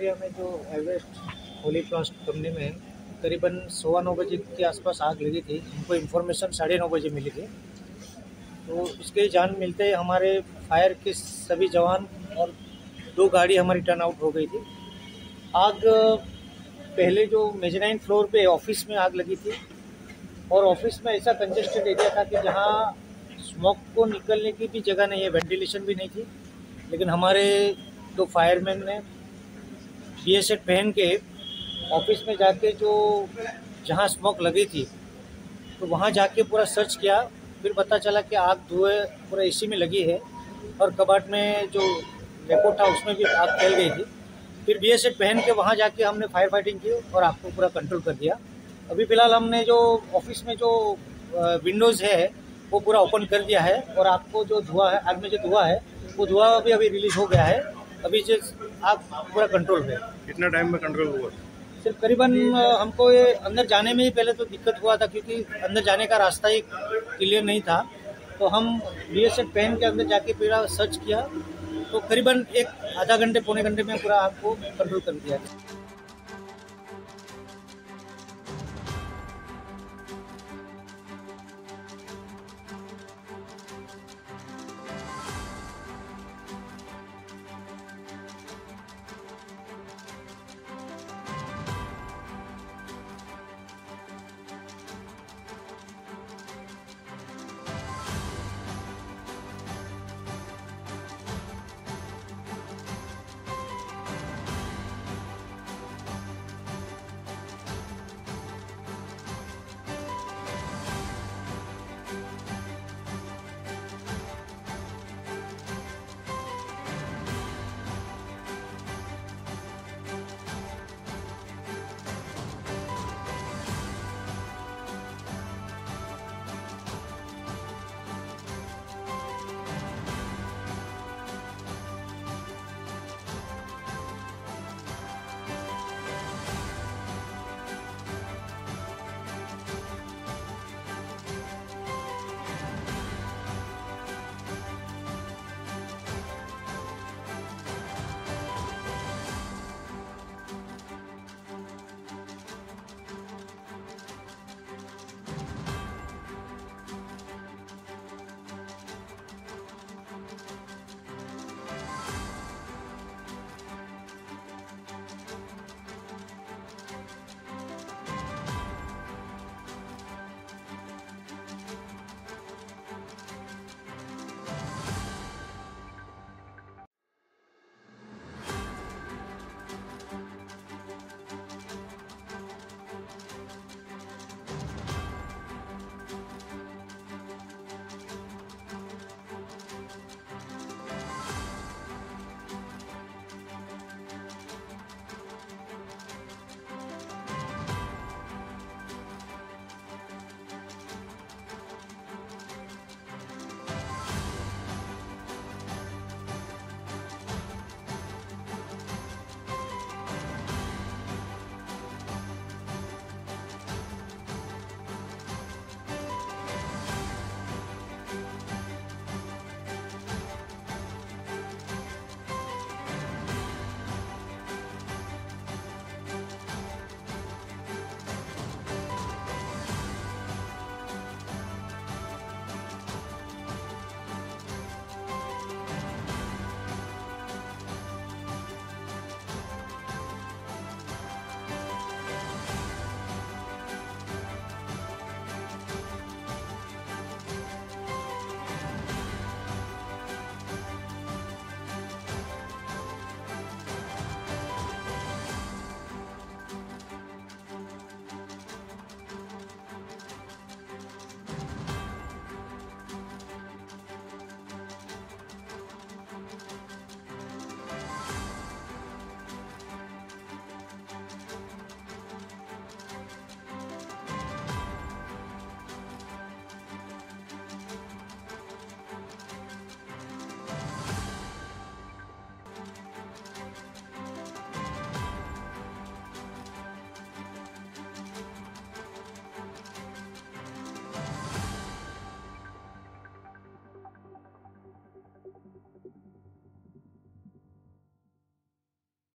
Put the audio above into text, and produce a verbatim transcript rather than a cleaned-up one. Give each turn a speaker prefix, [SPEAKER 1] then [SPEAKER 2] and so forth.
[SPEAKER 1] Area में जो Everest Holi प्लास्ट company में करीबन सवा नौ बजे के आसपास आग लगी थी। हमको इन्फॉर्मेशन साढ़े नौ बजे मिली थी। तो इसके जान मिलते ही हमारे फायर के सभी जवान और दो गाड़ी हमारी टर्न आउट हो गई थी। आग पहले जो मेजराइन फ्लोर पे ऑफिस में आग लगी थी और ऑफिस में ऐसा कंजेस्टेड एरिया था कि जहाँ स्मोक को निकलने की भी जगह नहीं है, वेंटिलेशन भी नहीं थी। लेकिन हमारे दो फायरमैन ने बी एस एट पहन के ऑफिस में जाके जो जहाँ स्मोक लगी थी तो वहाँ जाके पूरा सर्च किया। फिर पता चला कि आग धुएं पूरा एसी में लगी है और कबाट में जो डेपो था उसमें भी आग फैल गई थी। फिर बी एस एट पहन के वहाँ जाके हमने फायर फाइटिंग की और आग को पूरा कंट्रोल कर दिया। अभी फ़िलहाल हमने जो ऑफिस में जो विंडोज़ है वो पूरा ओपन कर दिया है और आग को जो धुआं है, आग में जो धुआं है वो धुआं भी अभी रिलीज हो गया है। अभी जो आग पूरा कंट्रोल है।
[SPEAKER 2] कितना टाइम में कंट्रोल हुआ?
[SPEAKER 1] सिर्फ करीबन हमको ये अंदर जाने में ही पहले तो दिक्कत हुआ था क्योंकि अंदर जाने का रास्ता ही क्लियर नहीं था। तो हम बी एस एट पहन के अंदर जाके पूरा सर्च किया तो करीबन एक आधा घंटे पौने घंटे में पूरा आग को कंट्रोल कर दिया।